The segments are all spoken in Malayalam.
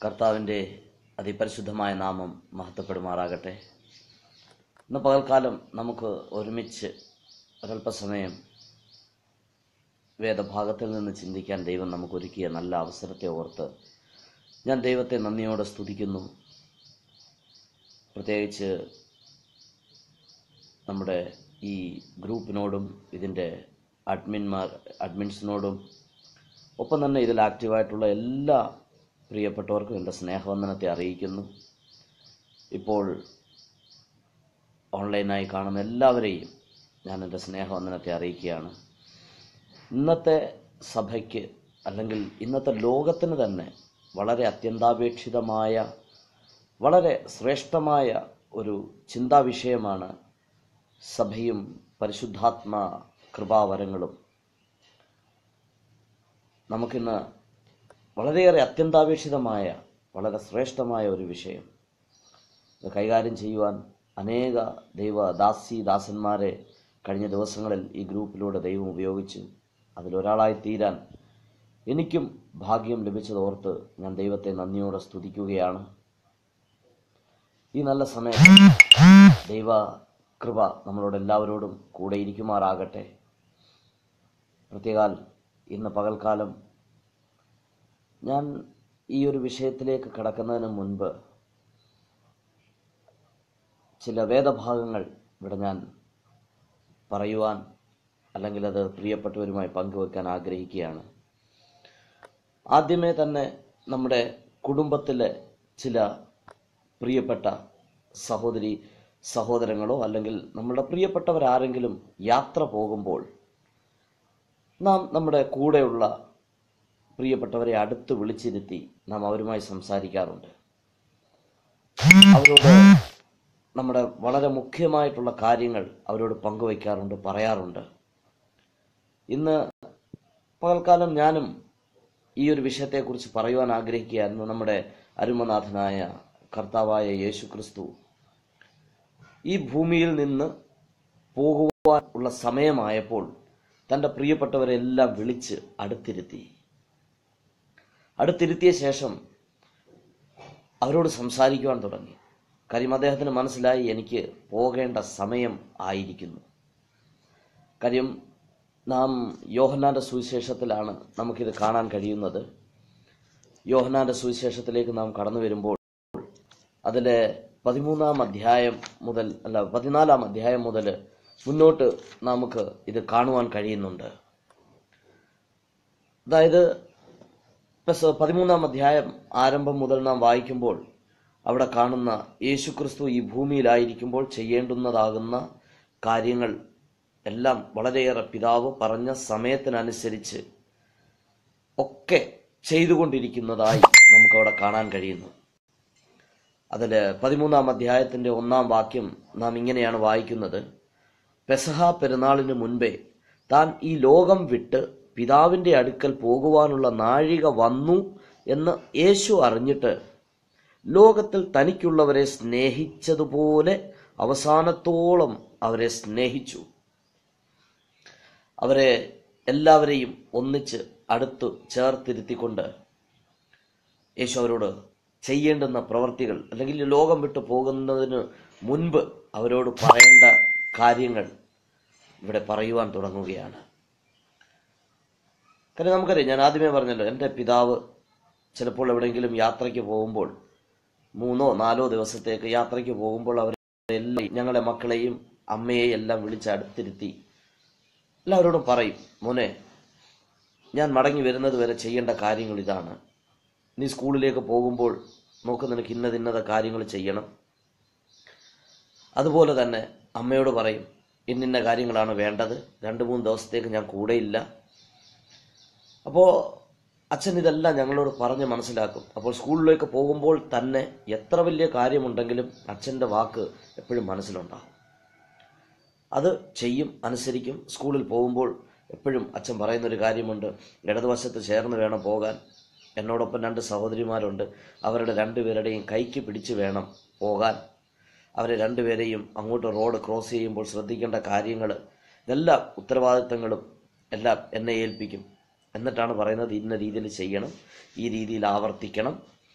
കർത്താവിൻ്റെ അതിപരിശുദ്ധമായ നാമം മഹത്വപ്പെടുമാറാകട്ടെ. ഇന്ന് പകൽക്കാലം നമുക്ക് ഒരുമിച്ച് ഒരല്പസമയം വേദഭാഗത്തിൽ നിന്ന് ചിന്തിക്കാൻ ദൈവം നമുക്കൊരുക്കിയ നല്ല അവസരത്തെ ഓർത്ത് ഞാൻ ദൈവത്തെ നന്ദിയോടെ സ്തുതിക്കുന്നു. പ്രത്യേകിച്ച് നമ്മുടെ ഈ ഗ്രൂപ്പിനോടും ഇതിൻ്റെ അഡ്മിൻസിനോടും ഒപ്പം തന്നെ ഇതിൽ ആക്റ്റീവായിട്ടുള്ള എല്ലാ പ്രിയപ്പെട്ടവർക്കും എൻ്റെ സ്നേഹവന്ദനത്തെ അറിയിക്കുന്നു. ഇപ്പോൾ ഓൺലൈനായി കാണുന്ന എല്ലാവരെയും ഞാൻ എൻ്റെ സ്നേഹവന്ദനത്തെ അറിയിക്കുകയാണ്. ഇന്നത്തെ സഭയ്ക്ക് അല്ലെങ്കിൽ ഇന്നത്തെ ലോകത്തിന് തന്നെ വളരെ അത്യന്താപേക്ഷിതമായ വളരെ ശ്രേഷ്ഠമായ ഒരു ചിന്താവിഷയമാണ് സഭയും പരിശുദ്ധാത്മ കൃപാവരങ്ങളും. നമുക്കിന്ന് വളരെയേറെ അത്യന്താപേക്ഷിതമായ വളരെ ശ്രേഷ്ഠമായ ഒരു വിഷയം ഇത് കൈകാര്യം ചെയ്യുവാൻ അനേക ദാസന്മാരെ കഴിഞ്ഞ ദിവസങ്ങളിൽ ഈ ഗ്രൂപ്പിലൂടെ ദൈവം ഉപയോഗിച്ചു. അതിലൊരാളായി തീരാൻ എനിക്കും ഭാഗ്യം ലഭിച്ചതോർത്ത് ഞാൻ ദൈവത്തെ നന്ദിയോടെ സ്തുതിക്കുകയാണ്. ഈ നല്ല സമയത്ത് ദൈവ കൃപ നമ്മളോട് എല്ലാവരോടും കൂടെ ഇരിക്കുമാറാകട്ടെ. പ്രത്യേകാൽ ഇന്ന് പകൽക്കാലം ഞാൻ ഈ ഒരു വിഷയത്തിലേക്ക് കടക്കുന്നതിന് മുൻപ് ചില വേദഭാഗങ്ങൾ ഇവിടെ ഞാൻ പറയുവാൻ അല്ലെങ്കിൽ അത് പ്രിയപ്പെട്ടവരുമായി പങ്കുവെക്കാൻ ആഗ്രഹിക്കുകയാണ്. ആദ്യമേ തന്നെ നമ്മുടെ കുടുംബത്തിലെ ചില പ്രിയപ്പെട്ട സഹോദരങ്ങളോ അല്ലെങ്കിൽ നമ്മുടെ പ്രിയപ്പെട്ടവരാരെങ്കിലും യാത്ര പോകുമ്പോൾ നാം നമ്മുടെ കൂടെയുള്ള പ്രിയപ്പെട്ടവരെ അടുത്ത് വിളിച്ചിരുത്തി നാം അവരുമായി സംസാരിക്കാറുണ്ട്. അവരോട് നമ്മുടെ വളരെ മുഖ്യമായിട്ടുള്ള കാര്യങ്ങൾ അവരോട് പങ്കുവയ്ക്കാറുണ്ട്, പറയാറുണ്ട്. ഇന്ന് പകൽക്കാലം ഞാനും ഈ ഒരു വിഷയത്തെക്കുറിച്ച് പറയുവാൻ ആഗ്രഹിക്കുകയായിരുന്നു. നമ്മുടെ അരുമനാഥനായ കർത്താവായ യേശു ക്രിസ്തു ഈ ഭൂമിയിൽ നിന്ന് പോകുവാൻ ഉള്ള സമയമായപ്പോൾ തൻ്റെ പ്രിയപ്പെട്ടവരെല്ലാം വിളിച്ച് അടുത്തിരുത്തിയ ശേഷം അവരോട് സംസാരിക്കുവാൻ തുടങ്ങി. കാര്യം അദ്ദേഹത്തിന് മനസ്സിലായി, എനിക്ക് പോകേണ്ട സമയം ആയിരിക്കുന്നു. കാര്യം നാം യോഹന്നാന്റെ സുവിശേഷത്തിലാണ് നമുക്കിത് കാണാൻ കഴിയുന്നത്. യോഹന്നാന്റെ സുവിശേഷത്തിലേക്ക് നാം കടന്നു വരുമ്പോൾ അതിലെ 14 അധ്യായം മുതൽ മുന്നോട്ട് നമുക്ക് ഇത് കാണുവാൻ കഴിയുന്നുണ്ട്. അതായത് 13 അധ്യായം ആരംഭം മുതൽ നാം വായിക്കുമ്പോൾ അവിടെ കാണുന്ന യേശുക്രിസ്തു ഈ ഭൂമിയിലായിരിക്കുമ്പോൾ ചെയ്യേണ്ടുന്നതാകുന്ന കാര്യങ്ങൾ എല്ലാം വളരെയേറെ പിതാവ് പറഞ്ഞ സമയത്തിനനുസരിച്ച് ഒക്കെ ചെയ്തുകൊണ്ടിരിക്കുന്നതായി നമുക്കവിടെ കാണാൻ കഴിയുന്നു. അതിൽ 13 അധ്യായത്തിൻ്റെ 1-ാം വാക്യം നാം ഇങ്ങനെയാണ് വായിക്കുന്നത്: പെസഹ പെരുന്നാളിന് മുൻപേ താൻ ഈ ലോകം വിട്ട് പിതാവിൻ്റെ അടുക്കൽ പോകുവാനുള്ള നാഴിക വന്നു എന്ന് യേശു അറിഞ്ഞിട്ട് ലോകത്തിൽ തനിക്കുള്ളവരെ സ്നേഹിച്ചതുപോലെ അവസാനത്തോളം അവരെ സ്നേഹിച്ചു. അവരെ എല്ലാവരെയും ഒന്നിച്ച് അടുത്ത് ചേർത്തിരുത്തിക്കൊണ്ട് യേശു അവരോട് ചെയ്യേണ്ടുന്ന പ്രവർത്തികൾ അല്ലെങ്കിൽ ലോകം വിട്ടു പോകുന്നതിന് മുൻപ് അവരോട് പറയേണ്ട കാര്യങ്ങൾ ഇവിടെ പറയുവാൻ തുടങ്ങുകയാണ്. കാരണം നമുക്കറിയാം, ഞാൻ ആദ്യമേ പറഞ്ഞല്ലോ, എൻ്റെ പിതാവ് ചിലപ്പോൾ എവിടെയെങ്കിലും യാത്രയ്ക്ക് പോകുമ്പോൾ 3-4 ദിവസത്തേക്ക് യാത്രയ്ക്ക് പോകുമ്പോൾ അവരെല്ലാം ഞങ്ങളെ മക്കളെയും അമ്മയെയും എല്ലാം വിളിച്ച് അടുത്തിരുത്തി എല്ലാവരോടും പറയും, മോനെ, ഞാൻ മടങ്ങി വരുന്നത് വരെ ചെയ്യേണ്ട കാര്യങ്ങൾ ഇതാണ്. നീ സ്കൂളിലേക്ക് പോകുമ്പോൾ നോക്ക്, നിനക്ക് ഇന്നത കാര്യങ്ങൾ ചെയ്യണം. അതുപോലെ തന്നെ അമ്മയോട് പറയും, ഇന്ന കാര്യങ്ങളാണ് വേണ്ടത്, 2-3 ദിവസത്തേക്ക് ഞാൻ കൂടെയില്ല. അപ്പോൾ അച്ഛൻ ഇതെല്ലാം ഞങ്ങളോട് പറഞ്ഞ് മനസ്സിലാക്കും. അപ്പോൾ സ്കൂളിലേക്ക് പോകുമ്പോൾ തന്നെ എത്ര വലിയ കാര്യമുണ്ടെങ്കിലും അച്ഛൻ്റെ വാക്ക് എപ്പോഴും മനസ്സിലുണ്ടാകും. അത് ചെയ്യും, അനുസരിക്കും. സ്കൂളിൽ പോകുമ്പോൾ എപ്പോഴും അച്ഛൻ പറയുന്നൊരു കാര്യമുണ്ട്, ഇടതുവശത്ത് ചേർന്ന് വേണം പോകാൻ. എന്നോടൊപ്പം 2 സഹോദരിമാരുണ്ട്, അവരുടെ 2 പേരുടെയും കൈക്ക് പിടിച്ച് വേണം പോകാൻ. അവരെ 2 പേരെയും അങ്ങോട്ട് റോഡ് ക്രോസ് ചെയ്യുമ്പോൾ ശ്രദ്ധിക്കേണ്ട കാര്യങ്ങൾ, ഇതെല്ലാം ഉത്തരവാദിത്തങ്ങളും എല്ലാം എന്നെ ഏൽപ്പിക്കും. എന്നിട്ടാണ് പറയുന്നത്, ഇന്ന രീതിയിൽ ചെയ്യണം, ഈ രീതിയിൽ ആവർത്തിക്കണം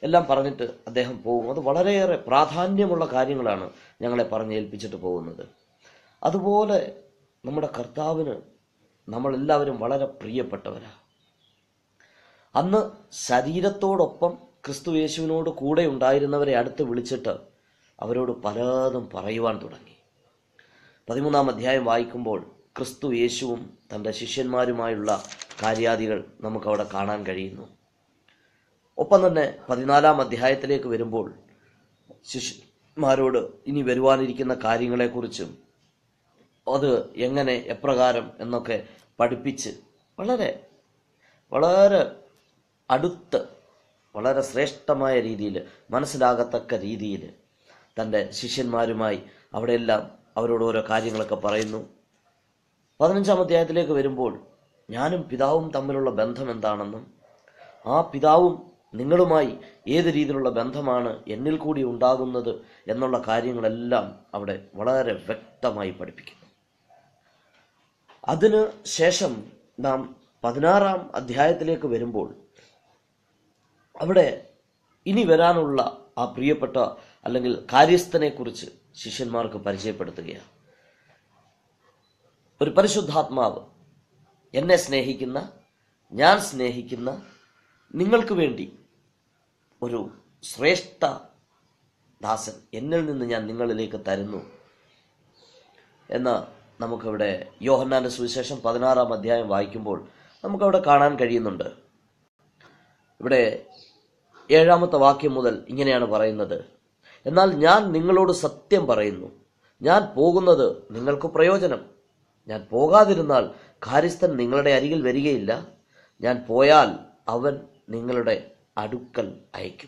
എല്ലാം പറഞ്ഞിട്ട് അദ്ദേഹം പോകും. അത് വളരെയേറെ പ്രാധാന്യമുള്ള കാര്യങ്ങളാണ് ഞങ്ങളെ പറഞ്ഞേൽപ്പിച്ചിട്ട് പോകുന്നത്. അതുപോലെ നമ്മുടെ കർത്താവിന് നമ്മളെല്ലാവരും വളരെ പ്രിയപ്പെട്ടവരാണ്. അന്ന് ശരീരത്തോടൊപ്പം ക്രിസ്തു യേശുവിനോട് കൂടെ ഉണ്ടായിരുന്നവരെ അടുത്ത് വിളിച്ചിട്ട് അവരോട് പലതും പറയുവാൻ തുടങ്ങി. 13-ാം അധ്യായം വായിക്കുമ്പോൾ ക്രിസ്തു യേശുവും തൻ്റെ ശിഷ്യന്മാരുമായുള്ള കാര്യാദികൾ നമുക്കവിടെ കാണാൻ കഴിയുന്നു. ഒപ്പം തന്നെ 14-ാം അധ്യായത്തിലേക്ക് വരുമ്പോൾ ശിഷ്യന്മാരോട് ഇനി വരുവാനിരിക്കുന്ന കാര്യങ്ങളെക്കുറിച്ചും അത് എങ്ങനെ എപ്രകാരം എന്നൊക്കെ പഠിപ്പിച്ച് വളരെ വളരെ അടുത്ത് വളരെ ശ്രേഷ്ഠമായ രീതിയിൽ മനസ്സിലാകത്തക്ക രീതിയിൽ തൻ്റെ ശിഷ്യന്മാരുമായി അവിടെയെല്ലാം അവരോട് ഓരോ കാര്യങ്ങളൊക്കെ പറയുന്നു. 15-ാം അധ്യായത്തിലേക്ക് വരുമ്പോൾ ഞാനും പിതാവും തമ്മിലുള്ള ബന്ധം എന്താണെന്നും ആ പിതാവും നിങ്ങളുമായി ഏത് രീതിയിലുള്ള ബന്ധമാണ് എന്നിൽ കൂടി ഉണ്ടാകുന്നത് എന്നുള്ള കാര്യങ്ങളെല്ലാം അവിടെ വളരെ വ്യക്തമായി പഠിപ്പിക്കുന്നു. അതിന് ശേഷം നാം 16-ാം അധ്യായത്തിലേക്ക് വരുമ്പോൾ അവിടെ ഇനി വരാനുള്ള ആ പ്രിയപ്പെട്ട അല്ലെങ്കിൽ കാര്യസ്ഥനെ കുറിച്ച് ശിഷ്യന്മാർക്ക് പരിചയപ്പെടുത്തുകയാണ്. ഒരു പരിശുദ്ധാത്മാവ്, എന്നെ സ്നേഹിക്കുന്ന, ഞാൻ സ്നേഹിക്കുന്ന നിങ്ങൾക്ക് വേണ്ടി ഒരു ശ്രേഷ്ഠ ദാസൻ എന്നിൽ നിന്ന് ഞാൻ നിങ്ങളിലേക്ക് തരുന്നു എന്ന് നമുക്കവിടെ യോഹന്നാന്റെ സുവിശേഷം 16-ാം അധ്യായം വായിക്കുമ്പോൾ നമുക്കവിടെ കാണാൻ കഴിയുന്നുണ്ട്. ഇവിടെ 7-ാമത്തെ വാക്യം മുതൽ ഇങ്ങനെയാണ് പറയുന്നത്: എന്നാൽ ഞാൻ നിങ്ങളോട് സത്യം പറയുന്നു, ഞാൻ പോകുന്നത് നിങ്ങൾക്ക് പ്രയോജനം. ഞാൻ പോകാതിരുന്നാൽ കാര്യസ്ഥൻ നിങ്ങളുടെ അരികിൽ വരികയില്ല. ഞാൻ പോയാൽ അവൻ നിങ്ങളുടെ അടുക്കൽ അയക്കും.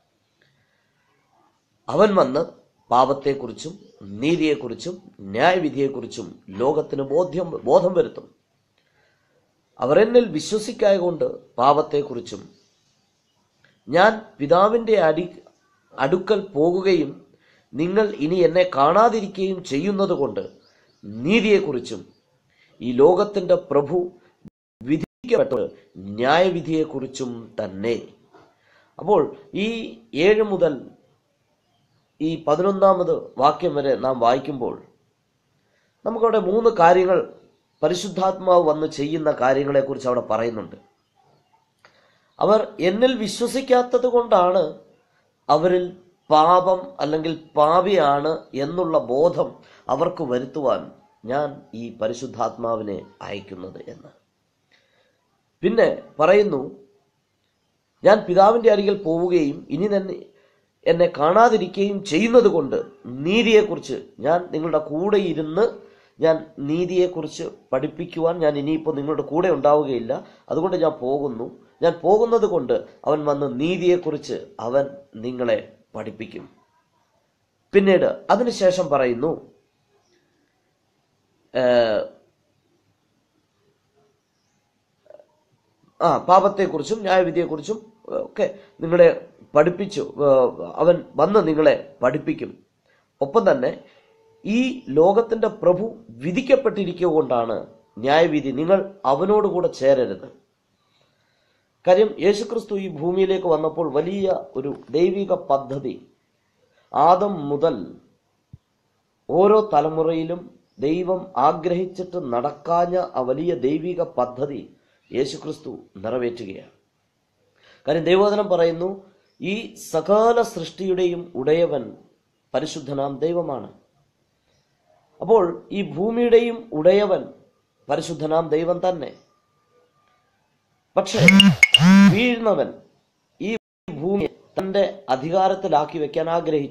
അവൻ വന്ന് പാപത്തെക്കുറിച്ചും നീതിയെക്കുറിച്ചും ന്യായവിധിയെക്കുറിച്ചും ലോകത്തിന് ബോധം വരുത്തും. അവർ എന്നിൽ വിശ്വസിക്കായ കൊണ്ട് പാപത്തെക്കുറിച്ചും ഞാൻ പിതാവിന്റെ അടുക്കൽ പോകുകയും നിങ്ങൾ ഇനി എന്നെ കാണാതിരിക്കുകയും ചെയ്യുന്നത് കൊണ്ട് നീതിയെക്കുറിച്ചും ഈ ലോകത്തിന്റെ പ്രഭു വിധിക്കപ്പെട്ടത് ന്യായവിധിയെക്കുറിച്ചും തന്നെ. അപ്പോൾ ഈ 7 മുതൽ ഈ 11-ാമത് വാക്യം വരെ നാം വായിക്കുമ്പോൾ നമുക്കവിടെ 3 കാര്യങ്ങൾ പരിശുദ്ധാത്മാവ് വന്ന് ചെയ്യുന്ന കാര്യങ്ങളെക്കുറിച്ച് അവിടെ പറയുന്നുണ്ട്. അവർ എന്നിൽ വിശ്വസിക്കാത്തത് കൊണ്ടാണ് അവരിൽ പാപം അല്ലെങ്കിൽ പാപിയാണ് എന്നുള്ള ബോധം അവർക്ക് വരുത്തുവാൻ ഞാൻ ഈ പരിശുദ്ധാത്മാവിനെ അയക്കുന്നത് എന്ന്. പിന്നെ പറയുന്നു, ഞാൻ പിതാവിന്റെ അരികിൽ പോവുകയും ഇനി എന്നെ കാണാതിരിക്കുകയും ചെയ്യുന്നത് കൊണ്ട് നീതിയെക്കുറിച്ച് ഞാൻ നിങ്ങളുടെ കൂടെ ഇരുന്ന് ഞാൻ നീതിയെക്കുറിച്ച് പഠിപ്പിക്കുവാൻ ഞാൻ ഇനിയിപ്പോൾ നിങ്ങളുടെ കൂടെ ഉണ്ടാവുകയില്ല. അതുകൊണ്ട് ഞാൻ പോകുന്നു. ഞാൻ പോകുന്നത് കൊണ്ട് അവൻ വന്ന് നീതിയെക്കുറിച്ച് അവൻ നിങ്ങളെ പഠിപ്പിക്കും. പിന്നീട് അതിനുശേഷം പറയുന്നു, പാപത്തെക്കുറിച്ചും ന്യായവിധിയെക്കുറിച്ചും ഒക്കെ നിങ്ങളെ പഠിപ്പിച്ചു. അവൻ വന്ന് നിങ്ങളെ പഠിപ്പിക്കും. ഒപ്പം തന്നെ ഈ ലോകത്തിന്റെ പ്രഭു വിധിക്കപ്പെട്ടിരിക്കുക കൊണ്ടാണ് ന്യായവിധി. നിങ്ങൾ അവനോടുകൂടെ ചേരരുത്. കാര്യം യേശുക്രിസ്തു ഈ ഭൂമിയിലേക്ക് വന്നപ്പോൾ വലിയ ഒരു ദൈവിക പദ്ധതി, ആദം മുതൽ ഓരോ തലമുറയിലും ദൈവം ആഗ്രഹിച്ചിട്ട് നടക്കാഞ്ഞ ആ വലിയ ദൈവിക പദ്ധതി യേശുക്രിസ്തു നിറവേറ്റുകയാണ്. കാര്യം ദൈവവചനം പറയുന്നു, ഈ സകല സൃഷ്ടിയുടെയും ഉടയവൻ പരിശുദ്ധനാം ദൈവമാണ്. അപ്പോൾ ഈ ഭൂമിയുടെയും ഉടയവൻ പരിശുദ്ധനാം ദൈവം തന്നെ. പക്ഷേ വീഴുന്നവൻ ഈ ഭൂമിയെ തന്റെ അധികാരത്തിലാക്കി വെക്കാൻ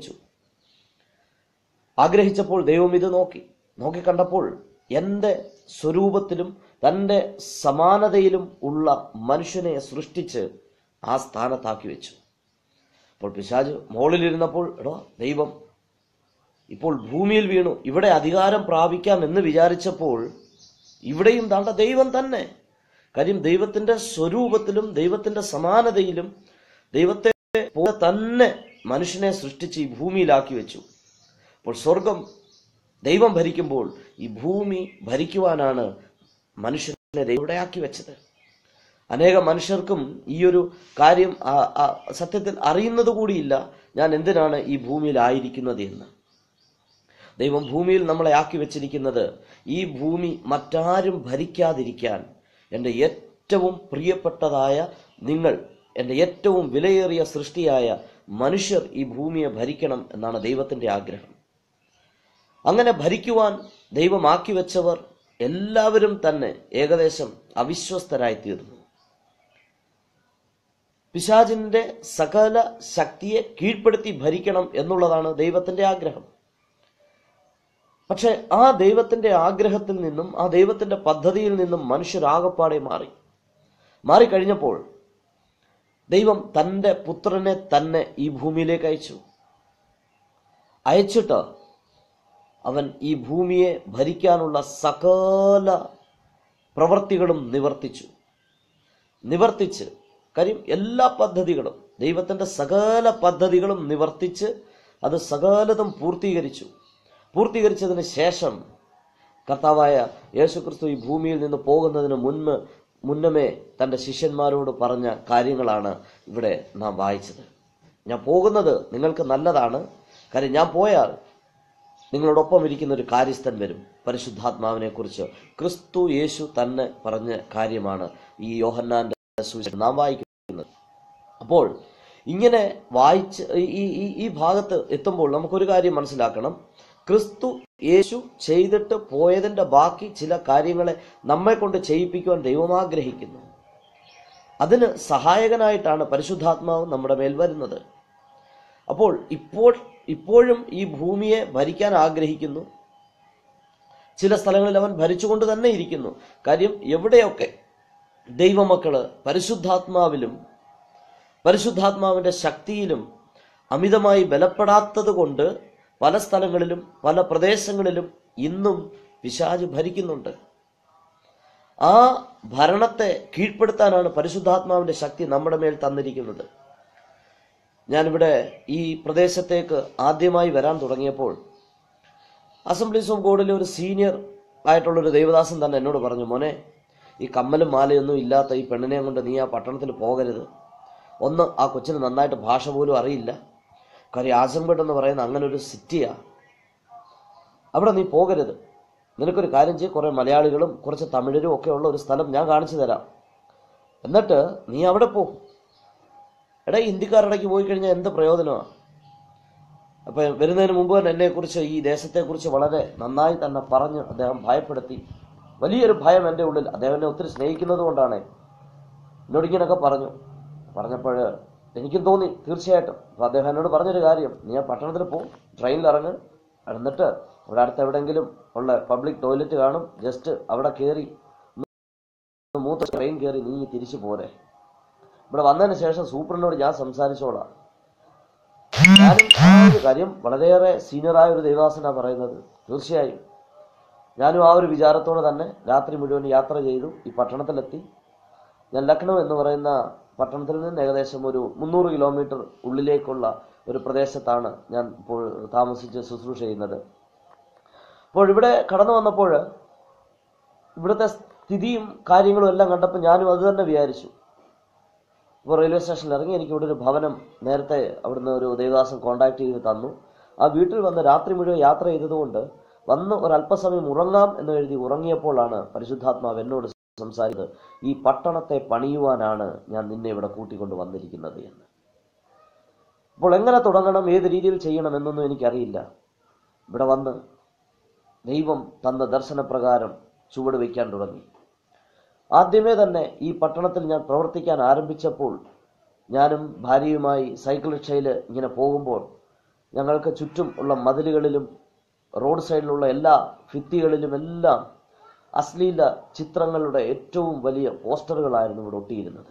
ആഗ്രഹിച്ചപ്പോൾ ദൈവം ഇത് നോക്കിക്കണ്ടപ്പോൾ എന്റെ സ്വരൂപത്തിലും തന്റെ സമാനതയിലും ഉള്ള മനുഷ്യനെ സൃഷ്ടിച്ച് ആ സ്ഥാനത്താക്കി വെച്ചു. അപ്പോൾ പിശാച് മുകളിലിരുന്നപ്പോൾ ദൈവം ഇപ്പോൾ ഭൂമിയിൽ വീണു, ഇവിടെ അധികാരം പ്രാപിക്കാം എന്ന് വിചാരിച്ചപ്പോൾ ഇവിടെയും താണ്ട ദൈവം തന്നെ. കാര്യം ദൈവത്തിന്റെ സ്വരൂപത്തിലും ദൈവത്തിന്റെ സമാനതയിലും ദൈവത്തെ പോലെ തന്നെ മനുഷ്യനെ സൃഷ്ടിച്ച് ഈ ഭൂമിയിലാക്കി വെച്ചു. അപ്പോൾ സ്വർഗം ദൈവം ഭരിക്കുമ്പോൾ ഈ ഭൂമി ഭരിക്കുവാനാണ് മനുഷ്യനെ ദൈവം ഇവിടെയാക്കി വെച്ചത്. അനേക മനുഷ്യർക്കും ഈ ഒരു കാര്യം സത്യത്തിൽ അറിയുന്നത് കൂടിയില്ല, ഞാൻ എന്തിനാണ് ഈ ഭൂമിയിലായിരിക്കുന്നത് എന്ന്. ദൈവം ഭൂമിയിൽ നമ്മളെ ആക്കി വെച്ചിരിക്കുന്നത് ഈ ഭൂമി മറ്റാരും ഭരിക്കാതിരിക്കാൻ, എൻ്റെ ഏറ്റവും പ്രിയപ്പെട്ടതായ നിങ്ങൾ, എൻ്റെ ഏറ്റവും വിലയേറിയ സൃഷ്ടിയായ മനുഷ്യർ ഈ ഭൂമിയെ ഭരിക്കണം എന്നാണ് ദൈവത്തിൻ്റെ ആഗ്രഹം. അങ്ങനെ ഭരിക്കുവാൻ ദൈവമാക്കി വെച്ചവർ എല്ലാവരും തന്നെ ഏകദേശം അവിശ്വസ്തരായി തീർന്നു. പിശാചിന്റെ സകല ശക്തിയെ കീഴ്പ്പെടുത്തി ഭരിക്കണം എന്നുള്ളതാണ് ദൈവത്തിന്റെ ആഗ്രഹം. പക്ഷെ ആ ദൈവത്തിന്റെ ആഗ്രഹത്തിൽ നിന്നും, ആ ദൈവത്തിന്റെ പദ്ധതിയിൽ നിന്നും മനുഷ്യരാകപ്പാടെ മാറിക്കഴിഞ്ഞപ്പോൾ ദൈവം തന്റെ പുത്രനെ തന്നെ ഈ ഭൂമിയിലേക്ക് അയച്ചിട്ട് അവൻ ഈ ഭൂമിയെ ഭരിക്കാനുള്ള സകല പ്രവൃത്തികളും നിവർത്തിച്ച് കാര്യം എല്ലാ പദ്ധതികളും, ദൈവത്തിന്റെ സകല പദ്ധതികളും നിവർത്തിച്ച് അത് സകലതും പൂർത്തീകരിച്ചതിന് ശേഷം കർത്താവായ യേശുക്രിസ്തു ഈ ഭൂമിയിൽ നിന്ന് പോകുന്നതിന് മുന്നമേ തന്റെ ശിഷ്യന്മാരോട് പറഞ്ഞ കാര്യങ്ങളാണ് ഇവിടെ നാം വായിച്ചത്. ഞാൻ പോകുന്നത് നിങ്ങൾക്ക് നല്ലതാണ്, കാര്യം ഞാൻ പോയാൽ നിങ്ങളോടൊപ്പം ഇരിക്കുന്ന ഒരു കാര്യസ്ഥൻ വരും. പരിശുദ്ധാത്മാവിനെ കുറിച്ച് ക്രിസ്തു യേശു തന്നെ പറഞ്ഞ കാര്യമാണ് ഈ യോഹന്നാന്റെ സുവിശേഷം നാം വായിക്കുന്നത്. അപ്പോൾ ഇങ്ങനെ വായിച്ച് ഈ ഭാഗത്ത് എത്തുമ്പോൾ നമുക്കൊരു കാര്യം മനസ്സിലാക്കണം. ക്രിസ്തു യേശു ചെയ്തിട്ട് പോയതിന്റെ ബാക്കി ചില കാര്യങ്ങളെ നമ്മെ കൊണ്ട് ചെയ്യിപ്പിക്കുവാൻ ദൈവം ആഗ്രഹിക്കുന്നു. അതിന് സഹായകനായിട്ടാണ് പരിശുദ്ധാത്മാവ് നമ്മുടെ മേൽ വരുന്നത്. അപ്പോൾ ഇപ്പോഴും ഈ ഭൂമിയെ ഭരിക്കാൻ ആഗ്രഹിക്കുന്നു. ചില സ്ഥലങ്ങളിൽ അവൻ ഭരിച്ചുകൊണ്ട് തന്നെ ഇരിക്കുന്നു. കാര്യം എവിടെയൊക്കെ ദൈവമക്കള് പരിശുദ്ധാത്മാവിന്റെ ശക്തിയിലും അമിതമായി ബലപ്പെടാത്തത് കൊണ്ട് പല സ്ഥലങ്ങളിലും പല പ്രദേശങ്ങളിലും ഇന്നും പിശാച് ഭരിക്കുന്നുണ്ട്. ആ ഭരണത്തെ കീഴ്പ്പെടുത്താനാണ് പരിശുദ്ധാത്മാവിന്റെ ശക്തി നമ്മുടെ മേൽ തന്നിരിക്കുന്നത്. ഞാനിവിടെ ഈ പ്രദേശത്തേക്ക് ആദ്യമായി വരാൻ തുടങ്ങിയപ്പോൾ അസംബ്ലീസ് ഓഫ് ഗോഡിലെ ഒരു സീനിയർ ആയിട്ടുള്ളൊരു ദൈവദാസൻ തന്നെ എന്നോട് പറഞ്ഞു, മോനെ, ഈ കമ്മലും മാലയൊന്നും ഇല്ലാത്ത ഈ പെണ്ണിനെ കൊണ്ട് നീ ആ പട്ടണത്തിൽ പോകരുത്. ഒന്ന്, ആ കൊച്ചിന് നന്നായിട്ട് ഭാഷ പോലും അറിയില്ല. കാര്യം ആസംഗഡ് എന്ന് പറയുന്ന അങ്ങനെ ഒരു സിറ്റിയാ, അവിടെ നീ പോകരുത്. നിനക്കൊരു കാര്യം ചെയ്യ്, കുറെ മലയാളികളും കുറച്ച് തമിഴരും ഒക്കെ ഉള്ള ഒരു സ്ഥലം ഞാൻ കാണിച്ചു തരാം, എന്നിട്ട് നീ അവിടെ പോ. എടാ, ഹിന്ദിക്കാരിടയ്ക്ക് പോയി കഴിഞ്ഞാൽ എന്ത് പ്രയോജനമാണ്? അപ്പൊ വരുന്നതിന് മുമ്പ് തന്നെ എന്നെക്കുറിച്ച്, ഈ ദേശത്തെക്കുറിച്ച് വളരെ നന്നായി തന്നെ പറഞ്ഞ് അദ്ദേഹം ഭയപ്പെടുത്തി. വലിയൊരു ഭയം എൻ്റെ ഉള്ളിൽ, അദ്ദേഹം എന്നെ ഒത്തിരി സ്നേഹിക്കുന്നത് കൊണ്ടാണ് എന്നോട് ഇങ്ങനെയൊക്കെ പറഞ്ഞപ്പോൾ എനിക്കും തോന്നി തീർച്ചയായിട്ടും. അപ്പൊ അദ്ദേഹം എന്നോട് പറഞ്ഞൊരു കാര്യം, നീ ആ പട്ടണത്തിൽ പോകും, ട്രെയിനിൽ ഇറങ്ങ്, എന്നിട്ട് ഇവിടെ അടുത്ത് എവിടെയെങ്കിലും ഉള്ള പബ്ലിക് ടോയ്ലറ്റ് കാണും, ജസ്റ്റ് അവിടെ കയറി ട്രെയിൻ കയറി നീ തിരിച്ചു പോരെ. ഇവിടെ വന്നതിന് ശേഷം സൂപ്രണ്ടിനോട് ഞാൻ സംസാരിച്ചോളാം. ഞാനും ആ ഒരു കാര്യം, വളരെയേറെ സീനിയറായ ഒരു ദൈവദാസനാ പറയുന്നത്. തീർച്ചയായും ഞാനും ആ ഒരു വിചാരത്തോടെ തന്നെ രാത്രി മുഴുവൻ യാത്ര ചെയ്തു ഈ പട്ടണത്തിലെത്തി. ഞാൻ ലക്നൗ എന്ന് പറയുന്ന പട്ടണത്തിൽ നിന്ന് ഏകദേശം ഒരു 300 കിലോമീറ്റർ ഉള്ളിലേക്കുള്ള ഒരു പ്രദേശത്താണ് ഞാൻ ഇപ്പോൾ താമസിച്ച് ശുശ്രൂഷ ചെയ്യുന്നത്. അപ്പോൾ ഇവിടെ കടന്നു വന്നപ്പോൾ ഇവിടുത്തെ സ്ഥിതിയും കാര്യങ്ങളും എല്ലാം കണ്ടപ്പോൾ ഞാനും അത് തന്നെ വിചാരിച്ചു. ഇപ്പോൾ റെയിൽവേ സ്റ്റേഷനിൽ ഇറങ്ങി എനിക്ക് ഇവിടെ ഒരു ഭവനം നേരത്തെ അവിടുന്ന് ഒരു ദേവദാസൻ കോണ്ടാക്ട് ചെയ്ത് തന്നു. ആ വീട്ടിൽ വന്ന് രാത്രി മുഴുവൻ യാത്ര ചെയ്തതുകൊണ്ട് വന്ന് ഒരല്പസമയം ഉറങ്ങാം എന്ന് എഴുതി ഉറങ്ങിയപ്പോഴാണ് പരിശുദ്ധാത്മാവ് എന്നോട് സംസാരിച്ചത്, ഈ പട്ടണത്തെ പണിയുവാനാണ് ഞാൻ നിന്നെ ഇവിടെ കൂട്ടിക്കൊണ്ട് വന്നിരിക്കുന്നത് എന്ന്. അപ്പോൾ എങ്ങനെ തുടങ്ങണം, ഏത് രീതിയിൽ ചെയ്യണം എന്നൊന്നും എനിക്കറിയില്ല. ഇവിടെ വന്ന് ദൈവം തന്ന ദർശനപ്രകാരം ചുവട് വയ്ക്കാൻ തുടങ്ങി. ആദ്യമേ തന്നെ ഈ പട്ടണത്തിൽ ഞാൻ പ്രവർത്തിക്കാൻ ആരംഭിച്ചപ്പോൾ ഞാനും ഭാര്യയുമായി സൈക്കിൾ റിക്ഷയിൽ ഇങ്ങനെ പോകുമ്പോൾ ഞങ്ങൾക്ക് ചുറ്റും ഉള്ള മതിലുകളിലും റോഡ് സൈഡിലുള്ള എല്ലാ ഭിത്തികളിലും എല്ലാം അശ്ലീല ചിത്രങ്ങളുടെ ഏറ്റവും വലിയ പോസ്റ്ററുകളായിരുന്നു ഇവിടെ ഒട്ടിയിരുന്നത്.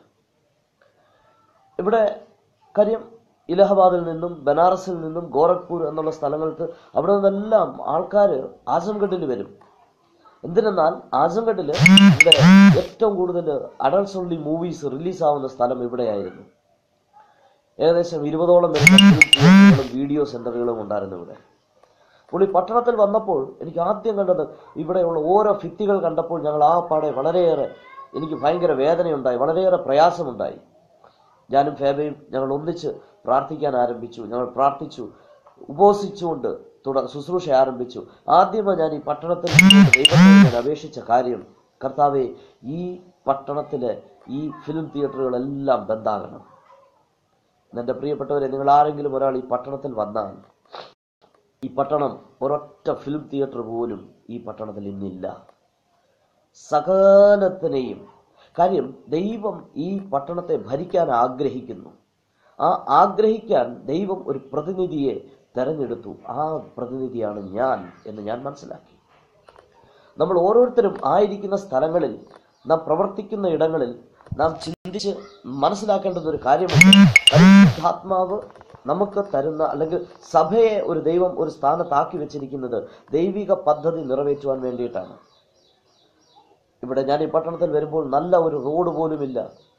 ഇവിടെ കാര്യം ഇലഹബാദിൽ നിന്നും ബനാറസിൽ നിന്നും ഗോരഖ്പൂർ എന്നുള്ള സ്ഥലങ്ങൾക്ക് അവിടെ നിന്നെല്ലാം ആൾക്കാർ ആസംഗഡിൽ വരും. എന്തിനെന്നാൽ ആസംഗഡില് ഇവിടെ ഏറ്റവും കൂടുതൽ അഡൾട്ട്സ് ഓൺലി മൂവീസ് റിലീസാവുന്ന സ്ഥലം ഇവിടെയായിരുന്നു. ഏകദേശം 20ഓളം വരുന്ന വീഡിയോ സെന്ററുകളും ഉണ്ടായിരുന്നു ഇവിടെ. അപ്പോൾ ഈ പട്ടണത്തിൽ വന്നപ്പോൾ എനിക്ക് ആദ്യം കണ്ടത്, ഇവിടെയുള്ള ഓരോ ഭിത്തികൾ കണ്ടപ്പോൾ ഞങ്ങൾ ആ പാടെ വളരെയേറെ എനിക്ക് ഭയങ്കര വേദനയുണ്ടായി, വളരെയേറെ പ്രയാസമുണ്ടായി. ഞാനും ഫേബയും ഞങ്ങൾ ഒന്നിച്ച് പ്രാർത്ഥിക്കാൻ ആരംഭിച്ചു. ഞങ്ങൾ പ്രാർത്ഥിച്ചു, ഉപവസിച്ചുകൊണ്ട് ശുശ്രൂഷ ആരംഭിച്ചു. ആദ്യമായി ഞാൻ ഈ പട്ടണത്തിൽ ദൈവത്തോട് ഞാൻ അപേക്ഷിച്ച കാര്യം, കർത്താവെ, ഈ പട്ടണത്തിലെ ഈ ഫിലിം തിയേറ്ററുകളെല്ലാം ബന്ധാകണം. എന്റെ പ്രിയപ്പെട്ടവരെ, നിങ്ങൾ ആരെങ്കിലും ഒരാൾ ഈ പട്ടണത്തിൽ വന്നാൽ, ഈ പട്ടണം ഒരൊറ്റ ഫിലിം തിയേറ്റർ പോലും ഈ പട്ടണത്തിൽ ഇന്നില്ല. സകലത്തിനെയും കാര്യം, ദൈവം ഈ പട്ടണത്തെ ഭരിക്കാൻ ആഗ്രഹിക്കുന്നു. ആ ആഗ്രഹിക്കാൻ ദൈവം ഒരു പ്രതിനിധിയെ തെരഞ്ഞെടുത്തു. ആ പ്രതിനിധിയാണ് ഞാൻ എന്ന് ഞാൻ മനസ്സിലാക്കി. നമ്മൾ ഓരോരുത്തരും ആയിരിക്കുന്ന സ്ഥലങ്ങളിൽ, നാം പ്രവർത്തിക്കുന്ന ഇടങ്ങളിൽ നാം ചിന്തിച്ച് മനസ്സിലാക്കേണ്ടുന്ന ഒരു കാര്യമുണ്ട്. പരിശുദ്ധാത്മാവ് നമുക്ക് തരുന്ന, അല്ലെങ്കിൽ സഭയെ ഒരു ദൈവം ഒരു സ്ഥാനത്താക്കി വെച്ചിരിക്കുന്നത് ദൈവിക പദ്ധതി നിറവേറ്റുവാൻ വേണ്ടിയിട്ടാണ്. ഇവിടെ ഞാൻ ഈ പട്ടണത്തിൽ വരുമ്പോൾ നല്ല ഒരു റോഡ് പോലുമില്ല.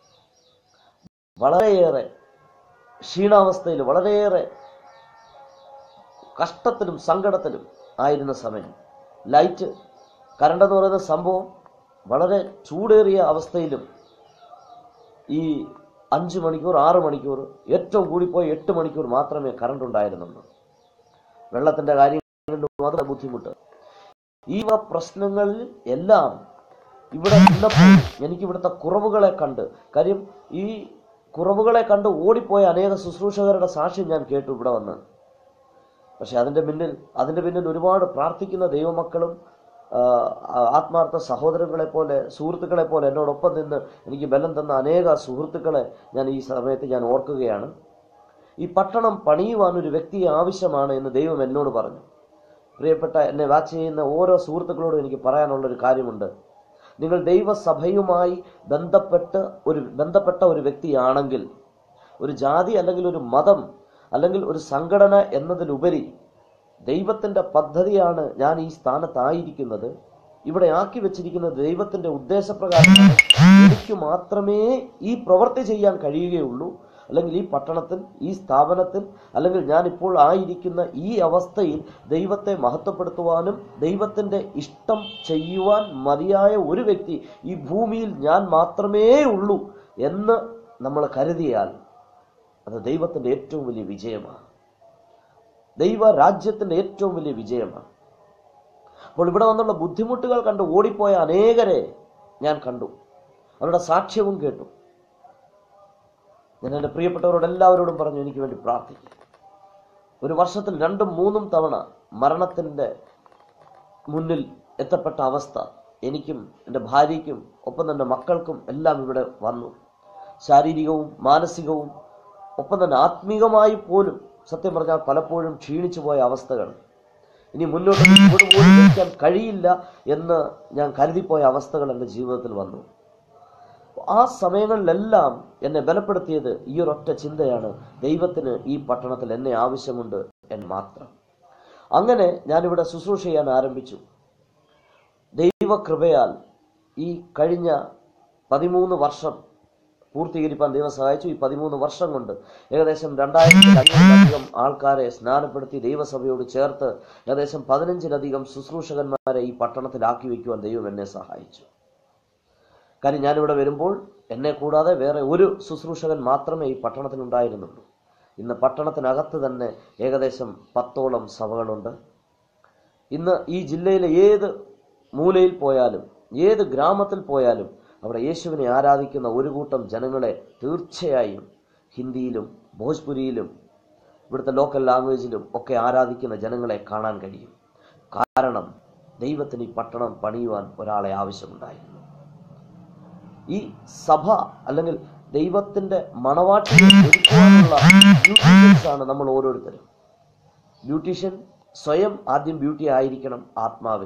വളരെയേറെ ക്ഷീണാവസ്ഥയിൽ, വളരെയേറെ കഷ്ടത്തിലും സങ്കടത്തിലും ആയിരുന്ന സമയം, ലൈറ്റ്, കറണ്ട് എന്ന് പറയുന്ന സംഭവം വളരെ ചൂടേറിയ അവസ്ഥയിലും ഈ 5 മണിക്കൂർ 6 മണിക്കൂർ, ഏറ്റവും കൂടിപ്പോയി 8 മണിക്കൂർ മാത്രമേ കറണ്ട് ഉണ്ടായിരുന്നുള്ളൂ. വെള്ളത്തിന്റെ കാര്യങ്ങളിലും വളരെ ബുദ്ധിമുട്ട്. ഈ പ്രശ്നങ്ങളിൽ എല്ലാം ഇവിടെ നിന്നപ്പോൾ എനിക്ക് ഇവിടുത്തെ കുറവുകളെ കണ്ട്, കാര്യം ഈ കുറവുകളെ കണ്ട് ഓടിപ്പോയ അനേക ശുശ്രൂഷകരുടെ സാക്ഷ്യം ഞാൻ കേട്ടു ഇവിടെ വന്ന്. പക്ഷെ അതിന്റെ പിന്നിൽ ഒരുപാട് പ്രാർത്ഥിക്കുന്ന ദൈവമക്കളും ആത്മാർത്ഥ സഹോദരങ്ങളെ പോലെ, സുഹൃത്തുക്കളെ പോലെ എന്നോടൊപ്പം നിന്ന് എനിക്ക് ബലം തന്ന അനേക സുഹൃത്തുക്കളെ ഞാൻ ഈ സമയത്ത് ഞാൻ ഓർക്കുകയാണ്. ഈ പട്ടണം പണിയുവാൻ ഒരു വ്യക്തിയെ ആവശ്യമാണ് എന്ന് ദൈവം എന്നോട് പറഞ്ഞു. പ്രിയപ്പെട്ട എന്നെ വാച്ച് ചെയ്യുന്ന ഓരോ സുഹൃത്തുക്കളോടും എനിക്ക് പറയാനുള്ളൊരു കാര്യമുണ്ട്. നിങ്ങൾ ദൈവസഭയുമായി ബന്ധപ്പെട്ട ഒരു വ്യക്തിയാണെങ്കിൽ, ഒരു ജാതി അല്ലെങ്കിൽ ഒരു മതം അല്ലെങ്കിൽ ഒരു സംഘടന എന്നതിലുപരി ദൈവത്തിന്റെ പദ്ധതിയാണ് ഞാൻ ഈ സ്ഥാനത്തായിരിക്കുന്നത്, ഇവിടെ ആക്കി വെച്ചിരിക്കുന്നത് ദൈവത്തിന്റെ ഉദ്ദേശപ്രകാരമാണ്. എനിക്ക് മാത്രമേ ഈ പ്രവൃത്തി ചെയ്യാൻ കഴിയുകയുള്ളൂ. അല്ലെങ്കിൽ ഈ പട്ടണത്തിൽ, ഈ സ്ഥാപനത്തിൽ, അല്ലെങ്കിൽ ഞാൻ ഇപ്പോൾ ആയിരിക്കുന്ന ഈ അവസ്ഥയിൽ ദൈവത്തെ മഹത്വപ്പെടുത്തുവാനും ദൈവത്തിന്റെ ഇഷ്ടം ചെയ്യുവാൻ മതിയായ ഒരു വ്യക്തി ഈ ഭൂമിയിൽ ഞാൻ മാത്രമേ ഉള്ളൂ എന്ന് നമ്മൾ കരുതിയാൽ അത് ദൈവത്തിന്റെ ഏറ്റവും വലിയ വിജയമാണ്. ദൈവരാജ്യത്തിന്റെ ഏറ്റവും വലിയ വിജയമാണ്. അപ്പോൾ ഇവിടെ വന്നുള്ള ബുദ്ധിമുട്ടുകൾ കണ്ട് ഓടിപ്പോയ അനേകരെ ഞാൻ കണ്ടു, അവരുടെ സാക്ഷ്യവും കേട്ടു. ഞാൻ എൻ്റെ പ്രിയപ്പെട്ടവരോട് എല്ലാവരോടും പറഞ്ഞു, എനിക്ക് വേണ്ടി പ്രാർത്ഥിക്കും. ഒരു വർഷത്തിൽ 2-3 തവണ മരണത്തിന്റെ മുന്നിൽ എത്തപ്പെട്ട അവസ്ഥ എനിക്കും എൻ്റെ ഭാര്യയ്ക്കും ഒപ്പം തന്നെ മക്കൾക്കും എല്ലാം ഇവിടെ വന്നു. ശാരീരികവും മാനസികവും ഒപ്പം തന്നെ ആത്മീകമായി പോലും സത്യം പറഞ്ഞാൽ പലപ്പോഴും ക്ഷീണിച്ചു പോയ അവസ്ഥകൾ, ഇനി മുന്നോട്ട് പോലും വയ്ക്കാൻ കഴിയില്ല എന്ന് ഞാൻ കരുതിപ്പോയ അവസ്ഥകൾ എൻ്റെ ജീവിതത്തിൽ വന്നു. ആ സമയങ്ങളിലെല്ലാം എന്നെ ബലപ്പെടുത്തിയത് ഈ ഒരൊറ്റ ചിന്തയാണ്, ദൈവത്തിന് ഈ പട്ടണത്തിൽ എന്നെ ആവശ്യമുണ്ട് എന്ന് മാത്രം. അങ്ങനെ ഞാനിവിടെ ശുശ്രൂഷ ചെയ്യാൻ ആരംഭിച്ചു. ദൈവകൃപയാൽ ഈ കഴിഞ്ഞ 13 വർഷം പൂർത്തീകരിക്കാൻ ദൈവം സഹായിച്ചു. ഈ 13 വർഷം കൊണ്ട് ഏകദേശം 2500-ലധികം ആൾക്കാരെ സ്നാനപ്പെടുത്തി ദൈവസഭയോട് ചേർത്ത് ഏകദേശം 15-ലധികം ശുശ്രൂഷകന്മാരെ ഈ പട്ടണത്തിലാക്കി വയ്ക്കുവാൻ ദൈവം എന്നെ സഹായിച്ചു. കാര്യം ഞാനിവിടെ വരുമ്പോൾ എന്നെ കൂടാതെ വേറെ ഒരു ശുശ്രൂഷകൻ മാത്രമേ ഈ പട്ടണത്തിൽ ഉണ്ടായിരുന്നുള്ളൂ. ഇന്ന് പട്ടണത്തിനകത്ത് തന്നെ ഏകദേശം 10ഓളം സഭകളുണ്ട്. ഇന്ന് ഈ ജില്ലയിലെ ഏത് മൂലയിൽ പോയാലും, ഏത് ഗ്രാമത്തിൽ പോയാലും അവിടെ യേശുവിനെ ആരാധിക്കുന്ന ഒരു കൂട്ടം ജനങ്ങളെ തീർച്ചയായും ഹിന്ദിയിലും ഭോജ്പുരിയിലും ഇവിടുത്തെ ലോക്കൽ ലാംഗ്വേജിലും ഒക്കെ ആരാധിക്കുന്ന ജനങ്ങളെ കാണാൻ കഴിയും. കാരണം ദൈവത്തിന് ഈ പട്ടണം പണിയുവാൻ ഒരാളെ ആവശ്യമുണ്ടായിരുന്നു. ഈ സഭ അല്ലെങ്കിൽ ദൈവത്തിന്റെ മണവാട്ടിയെ ഒരുക്കുവാനുള്ള ബ്യൂട്ടീഷ്യൻസ് ആണ് നമ്മൾ ഓരോരുത്തരും. ബ്യൂട്ടീഷ്യൻ സ്വയം ആദ്യം ബ്യൂട്ടി ആയിരിക്കണം ആത്മാവിൽ.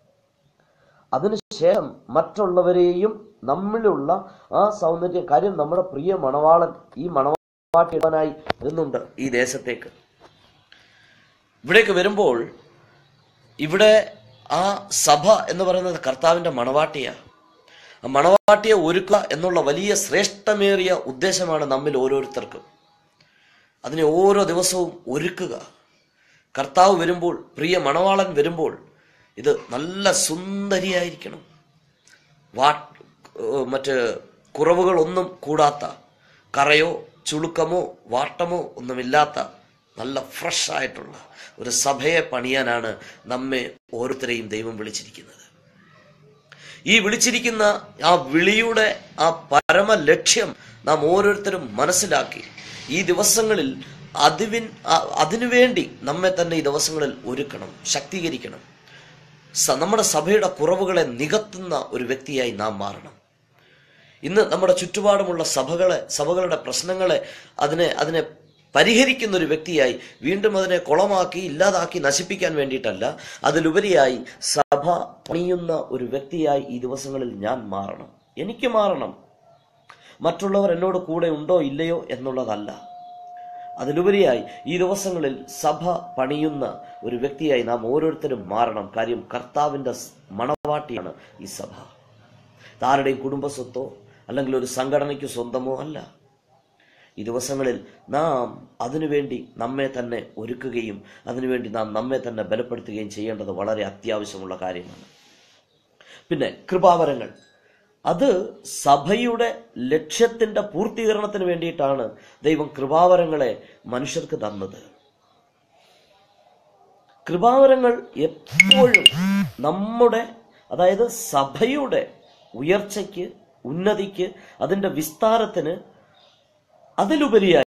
അതിനുശേഷം മറ്റുള്ളവരെയും നമ്മിലുള്ള ആ സൗന്ദര്യം, കാര്യം നമ്മുടെ പ്രിയ മണവാളൻ ഈ മണവാട്ടിനായി വരുന്നുണ്ട് ഈ ദേശത്തേക്ക്. ഇവിടേക്ക് വരുമ്പോൾ ഇവിടെ ആ സഭ എന്ന് പറയുന്നത് കർത്താവിന്റെ മണവാട്ടിയാണ്. ആ മണവാട്ടിയെ ഒരുക്കുക എന്നുള്ള വലിയ ശ്രേഷ്ഠമേറിയ ഉദ്ദേശമാണ് നമ്മിൽ ഓരോരുത്തർക്കും. അതിനെ ഓരോ ദിവസവും ഒരുക്കുക. കർത്താവ് വരുമ്പോൾ, പ്രിയ മണവാളൻ വരുമ്പോൾ ഇത് നല്ല സുന്ദരിയായിരിക്കണം. മറ്റ് കുറവുകളൊന്നും കൂടാത്ത, കറയോ ചുളുക്കമോ വാട്ടമോ ഒന്നുമില്ലാത്ത നല്ല ഫ്രഷ് ആയിട്ടുള്ള ഒരു സഭയെ പണിയാനാണ് നമ്മെ ഓരോരുത്തരെയും ദൈവം വിളിച്ചിരിക്കുന്നത്. ഈ വിളിച്ചിരിക്കുന്ന ആ വിളിയുടെ ആ പരമ ലക്ഷ്യം നാം ഓരോരുത്തരും മനസ്സിലാക്കി ഈ ദിവസങ്ങളിൽ അതിനുവേണ്ടി നമ്മെ തന്നെ ഈ ദിവസങ്ങളിൽ ഒരുക്കണം, ശക്തീകരിക്കണം. നമ്മുടെ സഭയുടെ കുറവുകളെ നികത്തുന്ന ഒരു വ്യക്തിയായി നാം മാറണം. ഇന്ന് നമ്മുടെ ചുറ്റുപാടുമുള്ള സഭകളുടെ പ്രശ്നങ്ങളെ അതിനെ പരിഹരിക്കുന്ന ഒരു വ്യക്തിയായി, വീണ്ടും അതിനെ കുളമാക്കി ഇല്ലാതാക്കി നശിപ്പിക്കാൻ വേണ്ടിയിട്ടല്ല, അതിലുപരിയായി സഭ പണിയുന്ന ഒരു വ്യക്തിയായി ഈ ദിവസങ്ങളിൽ ഞാൻ മാറണം. എനിക്ക് മാറണം. മറ്റുള്ളവർ എന്നോട് കൂടെ ഉണ്ടോ ഇല്ലയോ എന്നുള്ളതല്ല. അതിലുപരിയായി ഈ ദിവസങ്ങളിൽ സഭ പണിയുന്ന ഒരു വ്യക്തിയായി നാം ഓരോരുത്തരും മാറണം. കാര്യം കർത്താവിൻ്റെ മണവാട്ടിയാണ് ഈ സഭ. ആരുടെയും കുടുംബസ്വത്തോ അല്ലെങ്കിൽ ഒരു സംഘടനയ്ക്ക് സ്വന്തമോ അല്ല. ഈ ദിവസങ്ങളിൽ നാം അതിനുവേണ്ടി നമ്മെ തന്നെ ഒരുക്കുകയും അതിനുവേണ്ടി നാം നമ്മെ തന്നെ ബലപ്പെടുത്തുകയും ചെയ്യേണ്ടത് വളരെ അത്യാവശ്യമുള്ള കാര്യമാണ്. പിന്നെ കൃപാവരങ്ങൾ, അത് സഭയുടെ ലക്ഷ്യത്തിന്റെ പൂർത്തീകരണത്തിന് വേണ്ടിയിട്ടാണ് ദൈവം കൃപാവരങ്ങളെ മനുഷ്യർക്ക് തന്നത്. കൃപാവരങ്ങൾ എപ്പോഴും നമ്മുടെ, അതായത് സഭയുടെ ഉയർച്ചയ്ക്ക്, ഉന്നതിക്ക്, അതിന്റെ വിസ്താരത്തിന് അതിലുപരിയായി